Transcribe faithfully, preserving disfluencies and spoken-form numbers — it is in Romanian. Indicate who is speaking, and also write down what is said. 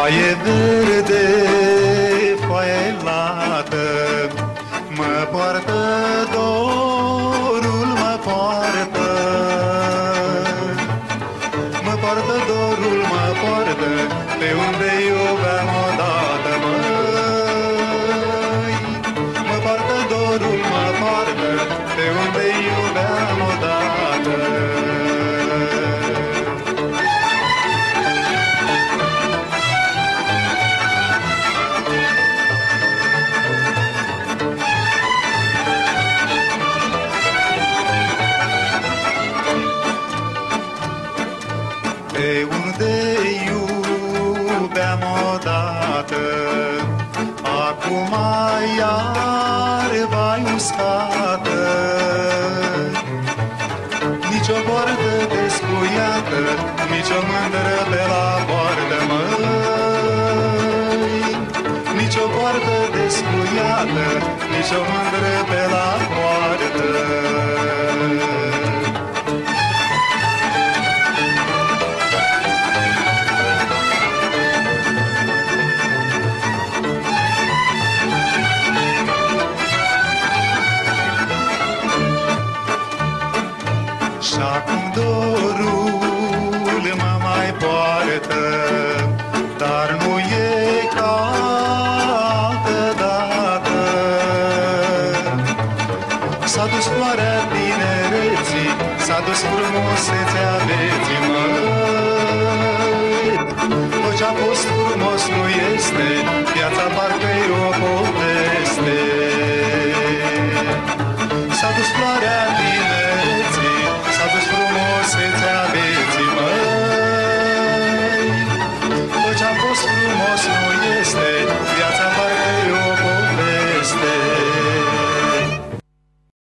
Speaker 1: Foaie verde, foaie lată, mă poartă dorul, mă poartă. Mă poartă dorul, mă poartă, pe unde iubeam odată, măi. Mă poartă dorul, mă poartă, pe unde iubeam odată. Pe unde iubeam odată, acum iarba-i uscată. Nici o poartă descuiată, nici o mândră pe la poartă, măi. Nici o poartă descuiată, nici o mândră pe la poartă. Și-acum dorul mă mai poartă, dar nu e ca altădată. S-a dus floarea tinereții, s-a dus frumusețea vieții, măi. Tot ce-a fost frumos nu este, viața parcă